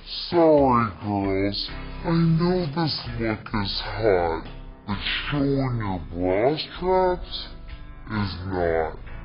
Sorry, girls. I know this look is hot, but showing your bra straps is not.